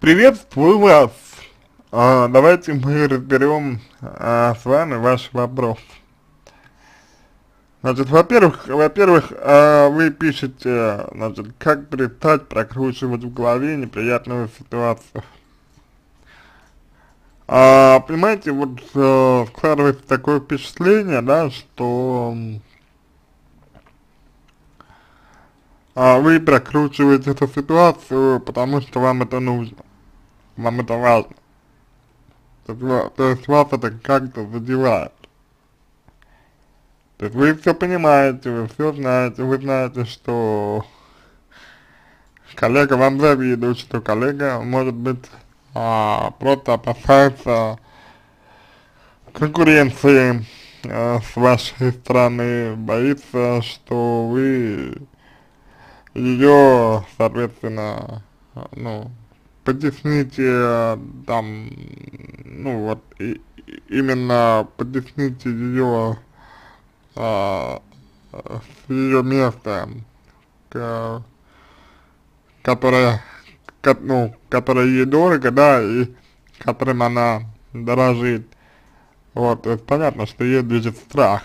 Приветствую вас. Давайте мы разберем с вами ваш вопрос. Значит, во-первых, вы пишете, значит, как перестать прокручивать в голове неприятную ситуацию. Понимаете, вот складывается такое впечатление, да, что вы прокручиваете эту ситуацию, потому что вам это нужно, вам это важно. То есть вас это как-то задевает. То есть вы все понимаете, вы все знаете, вы знаете, что коллега вам завидует, что коллега, может быть, просто опасается конкуренции с вашей стороны, боится, что вы ее, соответственно, ну, потесните, там, ну, вот, именно потесните ее с ее места, которое, ну, которое ей дорого, да, и которым она дорожит. Вот, то есть понятно, что ей движет страх.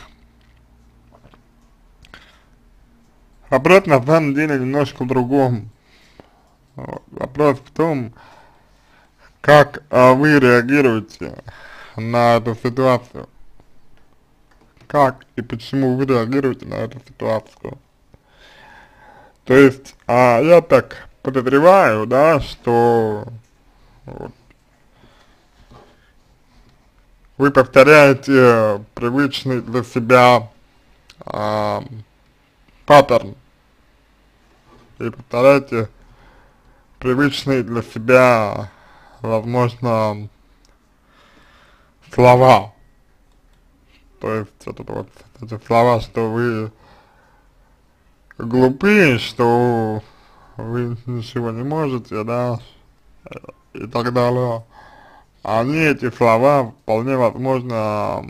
Вопрос на самом деле немножко в другом. Вот. Вопрос в том, как вы реагируете на эту ситуацию. Как и почему вы реагируете на эту ситуацию. То есть, я так подозреваю, да, что вот, вы повторяете привычный для себя паттерн и повторяете привычные для себя, возможно, слова. То есть, это вот эти слова, что вы глупые, что вы ничего не можете, да, и так далее. Они, эти слова, вполне возможно,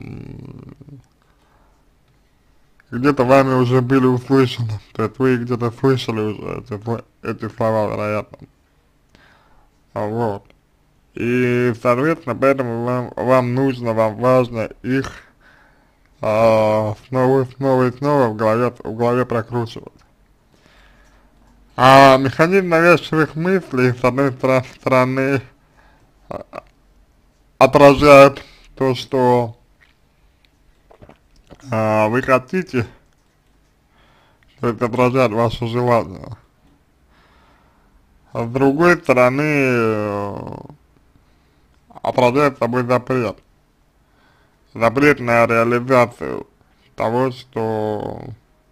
где-то вами уже были услышаны, то есть вы где-то слышали уже эти слова, вероятно. Вот. И, соответственно, поэтому вам нужно, вам важно их снова и снова в голове прокручивать. Механизм навязчивых мыслей, с одной стороны, отражает то, что вы хотите, то есть отражает ваше желание. А с другой стороны, отражает собой запрет. Запрет на реализацию того, что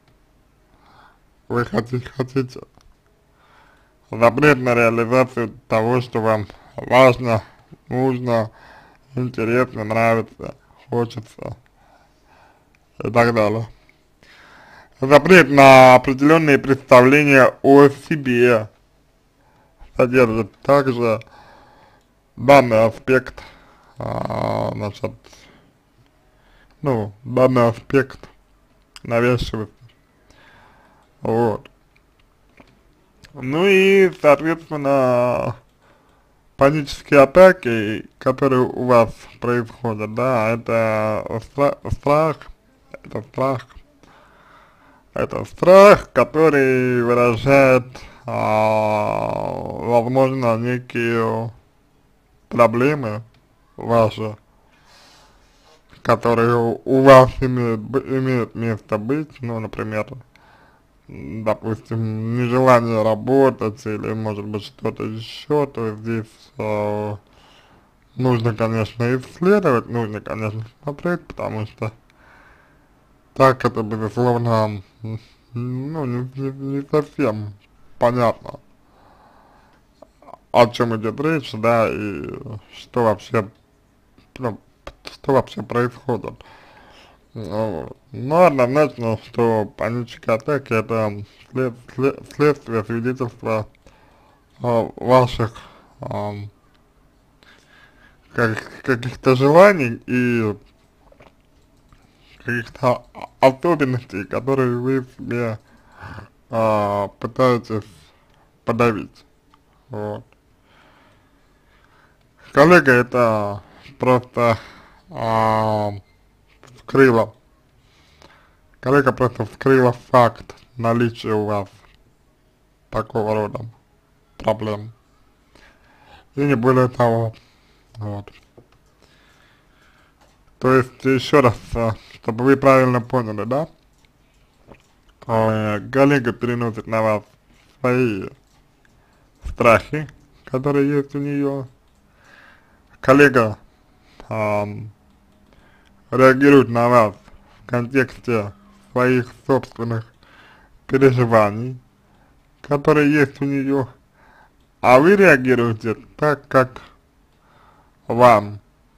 вы хотите. Запрет на реализацию того, что вам важно, нужно, интересно, нравится, хочется и так далее. Запрет на определенные представления о себе содержит также данный аспект, значит, ну, данный аспект навязчивости. Вот. Ну и, соответственно, панические атаки, которые у вас происходят, да, это страх, это страх, это страх, который выражает, возможно, некие проблемы ваши, которые у вас имеют место быть, ну, например, допустим, нежелание работать или, может быть, что-то еще, то здесь нужно, конечно, исследовать, нужно, конечно, смотреть, потому что так это, безусловно, ну, не совсем понятно, о чем идет речь, да, и что вообще, ну, что вообще происходит. Но однозначно, что панические атаки это следствие свидетельства ваших каких-то желаний и каких-то особенностей, которые вы в себе пытаетесь подавить. Вот. коллега это просто вскрыла, коллега просто вскрыла факт наличия у вас такого рода проблем. И не более того, вот. То есть, еще раз, чтобы вы правильно поняли, да, коллега переносит на вас свои страхи, которые есть у нее. Коллега реагирует на вас в контексте своих собственных переживаний, которые есть у нее, а вы реагируете так, как вам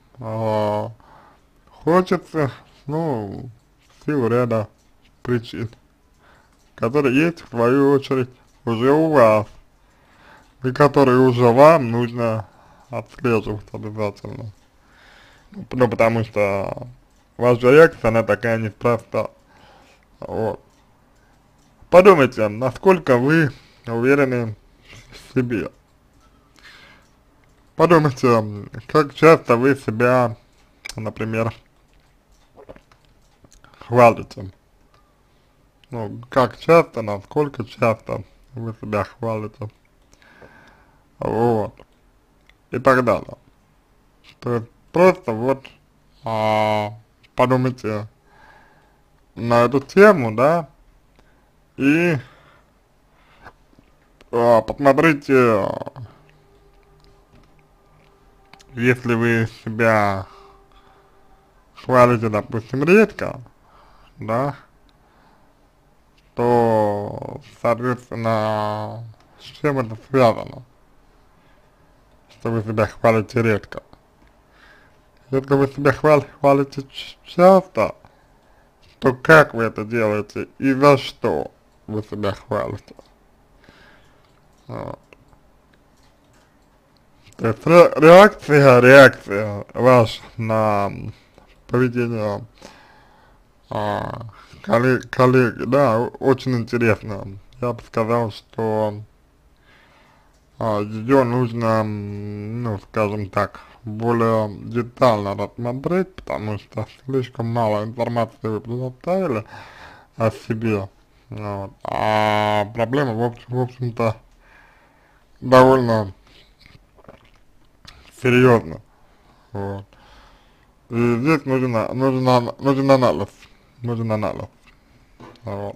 хочется, ну, в силу ряда причин, которые есть, в свою очередь, уже у вас, и которые уже вам нужно отслеживать обязательно. Ну, потому что ваша реакция, она такая неспроста. Вот. Подумайте, насколько вы уверены в себе. Подумайте, как часто вы себя, например, хвалите. Ну, как часто, насколько часто вы себя хвалите. Вот. И так далее. То есть просто вот подумайте на эту тему, да, и посмотрите, если вы себя хвалите, допустим, редко, да, то, соответственно, с чем это связано, что вы себя хвалите редко. Если вы себя хвалите часто, то как вы это делаете и за что вы себя хвалите? Вот. То есть реакция ваша на поведение коллеги, да, очень интересно. Я бы сказал, что ее нужно, ну, скажем так, более детально рассмотреть, потому что слишком мало информации вы предоставили о себе. Вот. А проблема, в общем-то, довольно серьезно. Вот. И здесь нужен анализ. Нужен анализ. Вот.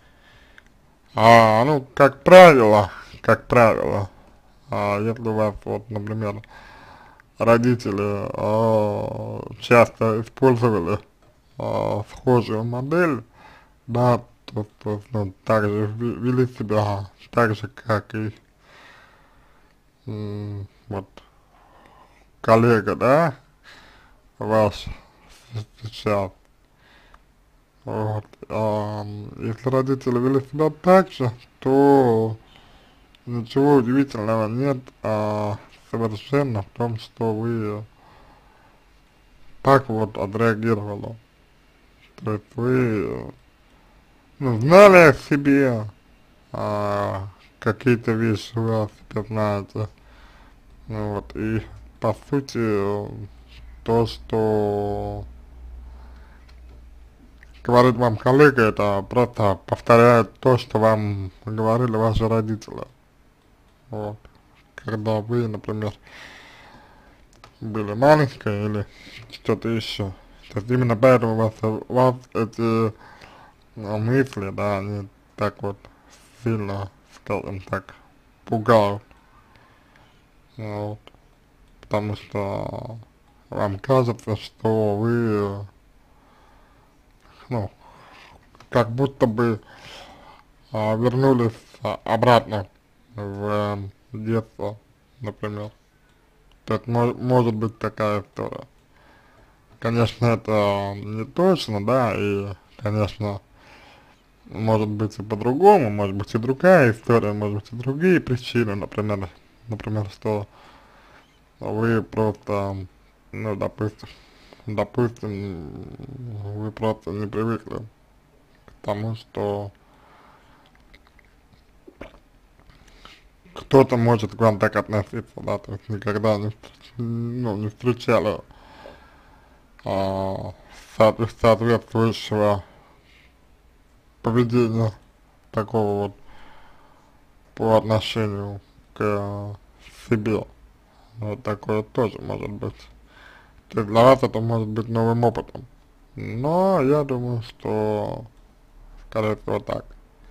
Ну, как правило, если у вас, вот, например, родители часто использовали схожую модель, да, то ну, так же вели себя, так же, как и вот коллега, да, ваш сейчас. Вот. Если родители вели себя так же, то ничего удивительного нет совершенно в том, что вы так вот отреагировали. То есть вы, ну, знали о себе, какие-то вещи вы о себе знаете. Ну, вот, и по сути, то, что говорит вам коллега, это просто повторяет то, что вам говорили ваши родители. Вот. Когда вы, например, были маленькой или что-то еще. То есть именно поэтому вас эти мысли, да, они так вот сильно, скажем так, пугают. Вот. Потому что вам кажется, что вы, ну, как будто бы вернулись обратно в детство, например. То есть может быть такая история. Конечно, это не точно, да, и, конечно, может быть и по-другому, может быть и другая история, может быть и другие причины, например, что вы просто, ну, допустим, вы просто не привыкли к тому, что кто-то может к вам так относиться, да, то есть никогда не, ну, не встречали а, соответствующего поведения такого вот по отношению к себе. Вот такое тоже может быть. То есть для вас это может быть новым опытом. Но я думаю, что скорее всего так.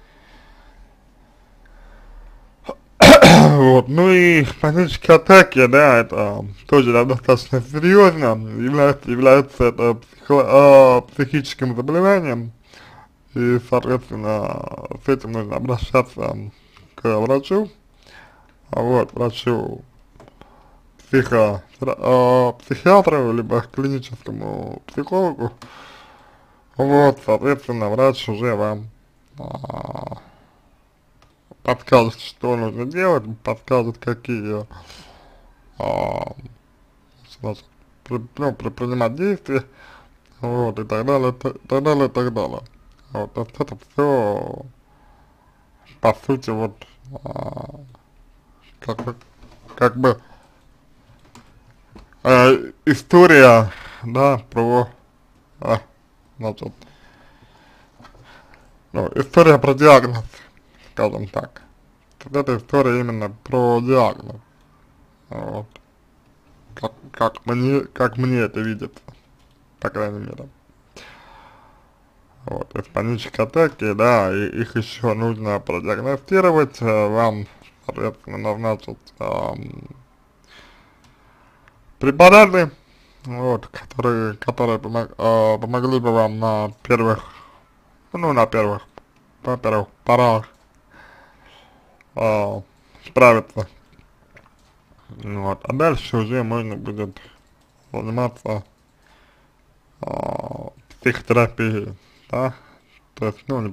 Вот, ну и панические атаки, да, это тоже достаточно серьезно, является это психическим заболеванием, и, соответственно, с этим нужно обращаться к врачу, вот, врачу, психиатру, либо клиническому психологу, вот, соответственно, врач уже вам подскажет, что нужно делать, подскажет, какие значит, ну, предпринимать действия, вот, и так далее, так далее, так далее. Вот, то есть это все, по сути, вот, как, как бы, история, да, про, значит, ну, история про диагноз, скажем так. Вот эта история именно про диагноз, вот, как мне это видится, по крайней мере. Вот, то есть панические атаки, да, и их еще нужно продиагностировать, вам, соответственно, назначат препараты, вот, которые помогли бы вам на первых, ну, по первых порах э, справиться, вот, а дальше уже можно будет заниматься психотерапией, да, то есть, ну,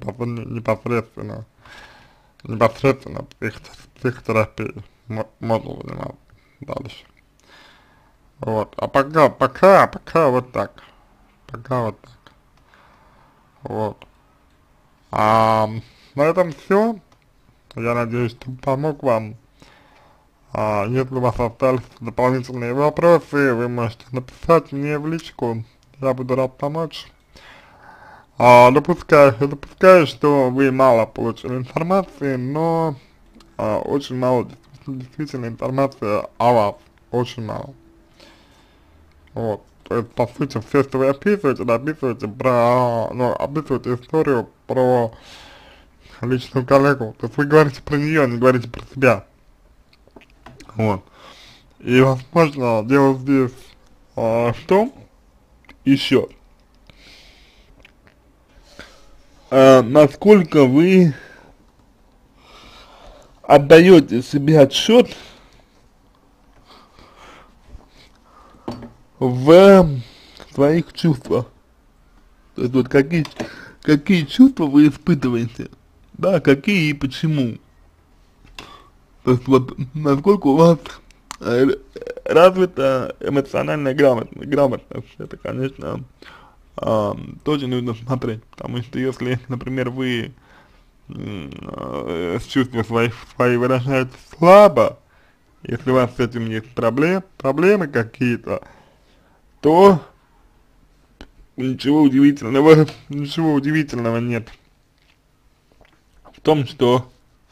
непосредственно психотерапией можно заниматься дальше. Вот, а пока вот так, пока вот так, вот. А на этом все. Я надеюсь, что помог вам. Если у вас остались дополнительные вопросы, вы можете написать мне в личку, я буду рад помочь. Допускаю, что вы мало получили информации, но очень мало действительно информации о вас, очень мало. Вот, то есть, по сути, все, что вы описываете, да, описываете историю про личную коллегу, то есть вы говорите про нее, не говорите про себя, вот. И, возможно, дело здесь в том, еще, насколько вы отдаете себе отсчет в своих чувствах. То есть вот какие чувства вы испытываете, да, какие и почему. То есть вот насколько у вас развита эмоциональная грамотность, это, конечно, тоже нужно смотреть, потому что если, например, вы с чувствами свои выражаете слабо, если у вас с этим есть проблемы какие-то, то ничего удивительного нет в том, что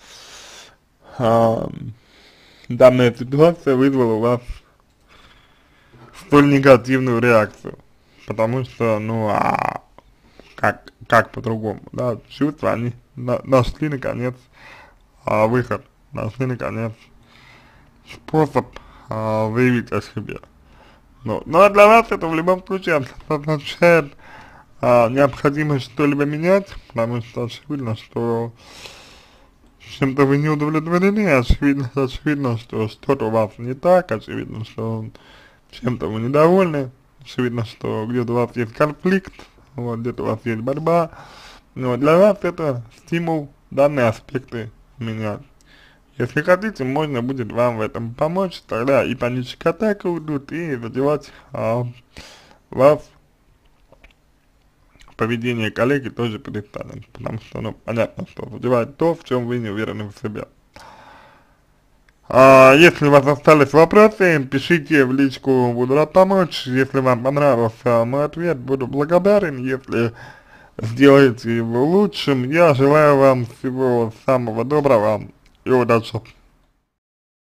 а, данная ситуация вызвала у вас столь негативную реакцию, потому что, ну, как по-другому, да, чувства, они нашли, наконец, выход, нашли, наконец, способ заявить о себе. Ну, а для вас это в любом случае означает необходимость что-либо менять, потому что очевидно, что чем-то вы не удовлетворены, очевидно, что что-то у вас не так, очевидно, что чем-то вы недовольны, очевидно, что где-то у вас есть конфликт, вот, где-то у вас есть борьба, но для вас это стимул данные аспекты менять. Если хотите, можно будет вам в этом помочь, тогда и панические атаки уйдут, и задевать вас поведение коллеги тоже перестанет, потому что, ну, понятно, что задевает то, в чем вы не уверены в себе. Если у вас остались вопросы, пишите в личку, буду рад помочь. Если вам понравился мой ответ, буду благодарен. Если сделаете его лучшим, я желаю вам всего самого доброго и удачи.